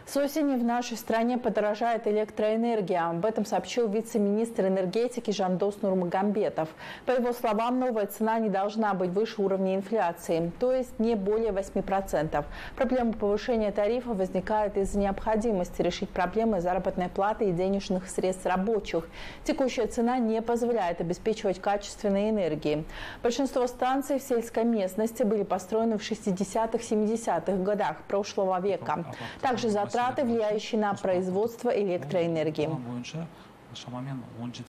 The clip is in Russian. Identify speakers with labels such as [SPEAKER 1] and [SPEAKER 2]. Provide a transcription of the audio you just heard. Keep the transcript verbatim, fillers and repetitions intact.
[SPEAKER 1] С осени в нашей стране подорожает электроэнергия. Об этом сообщил вице-министр энергетики Жандос Нурмагомбетов. По его словам, новая цена не должна быть выше уровня инфляции, то есть не более восьми процентов. Проблема повышения тарифа возникает из-за необходимости решить проблемы заработной платы и денежных средств рабочих. Текущая цена не позволяет обеспечивать качественной энергией. Большинство станций в сельской местности были построены в шестидесятых-семидесятых годах прошлого века. Также затраты, влияющие на производство электроэнергии.